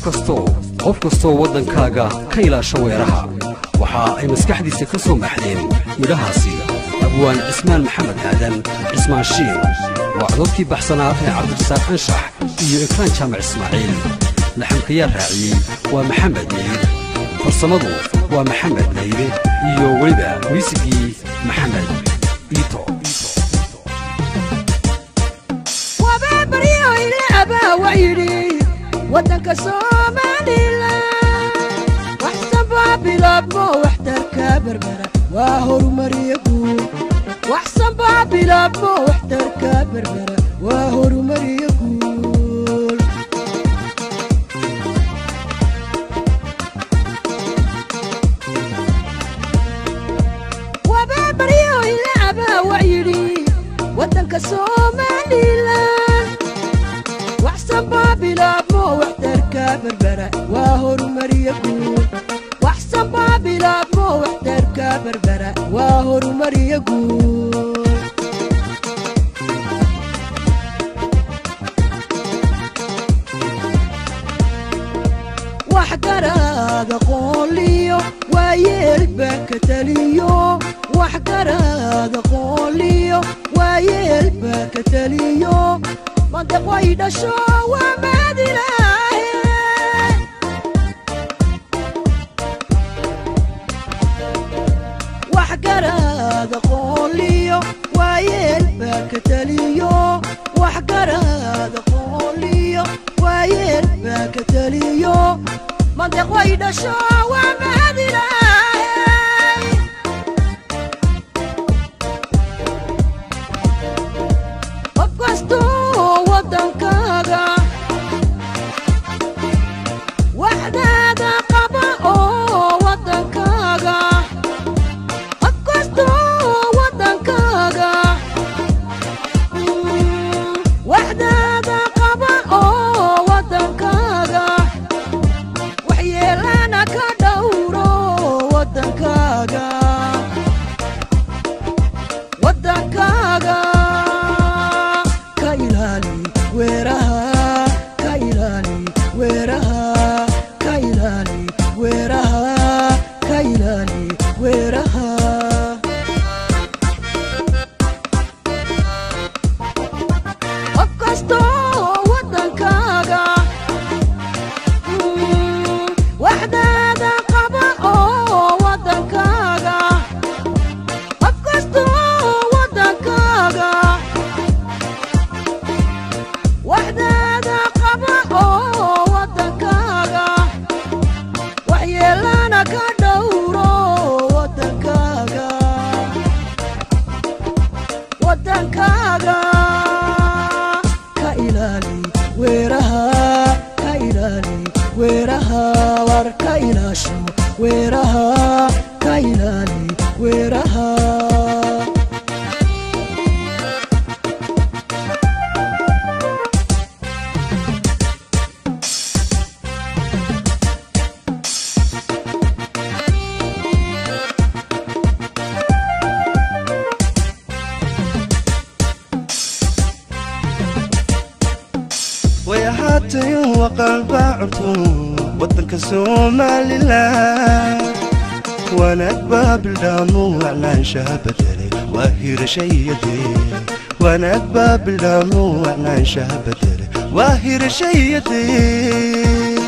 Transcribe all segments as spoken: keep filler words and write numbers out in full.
kastoo qof kastoo waddankaaga ka ilaasho weeraha waxa ay maskaxdiisa ka soo maxdeen midhahaasi abwaan cismaan maxamed aadan cismaan shiin waa codadkii baxsanaa ee cabdirasaaq anshax iyo ekraan jaamac ismaaciil laxamkayaa raaciyey waa maxamed nayir farsamadu waa maxamed nayire iyo weliba wiisigii maxamed iito ودنك سوماليلا وحسن بابلاب مو وحدك بربرة وهو مريقو وحسن بابلاب مو وحدك بربرة وهو مريقو وبابريو يلعبا وعيري ودنك سوماليلا وحسن بابلاب مو وحدك بربرة وهو مريقو وحسن بابلاب مو وحدك بربرة وهو مريقو وحقر هذا قوليو ويلبك تليو وحقر هذا قوليو ويلبك تليو منطق ويدا شو ومدينة وحقر هذا قوليو ويلبك تليو وحقر هذا قوليو ويلبك تليو منطق ويدا شو ومدينة وقلب عرتون ودنك سوماليلا وانا باب الدموع لانشها بدري واهير شيدي وانا باب الدموع لانشها بدري واهير شيدي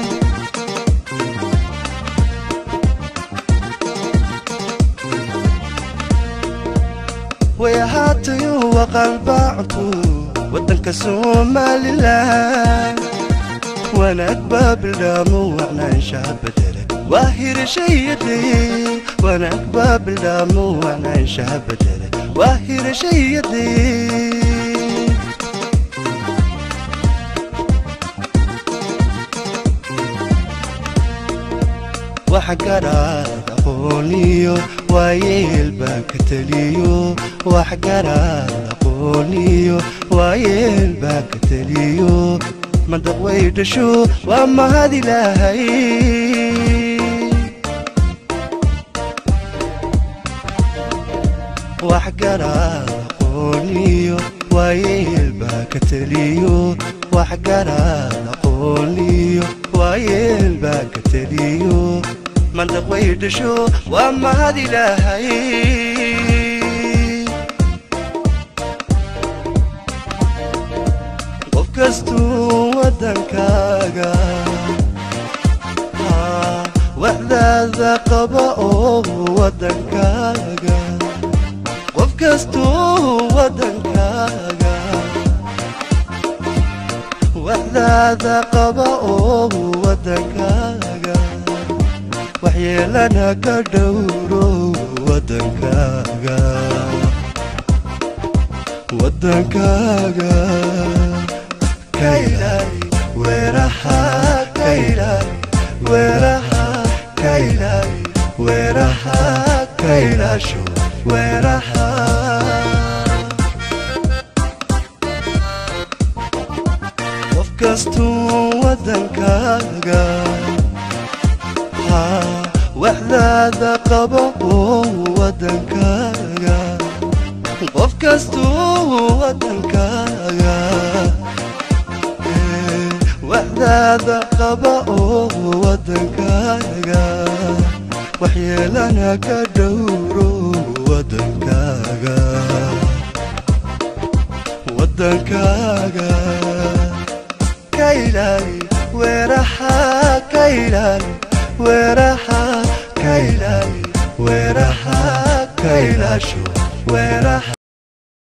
ويا هاتي وقلب عرتون ودنك سوماليلا وانا باب الدموع نعيشها بدري واهير شيدي وانا باب الدموع نعيشها بدري واهير شيدي وحقرا قوليو ويلبك تليو وحقرا قوليو ويلبك تليو منطق ويدشو وما هذه لهي وحقرا قوليو ويلبك تليو وحقرا قوليو waayeel baa ka teliyo mandaq way dhasho waa mahad ilaahay qof kastuu wadankaaga waxdaada qaba oo wadankaaga qof kastuu wadankaaga waxdaada qaba oo wadankaaga waxyeelana ka dhowro wadankaaga wadankaaga ka ilaali weeraha ka ilaali weeraha ka ilaali weeraha ka ilaasho weeraha qof kastuu wadankaaga waxdaada qaba oo wadankaaga qof kastuu wadankaaga waxdaada qaba oo wadankaaga waxyeelana ka dhowro wadankaaga wadankaaga ka ilaali weeraha ka ilaali weeraha ka ilaali weeraha ka ilaasho weeraha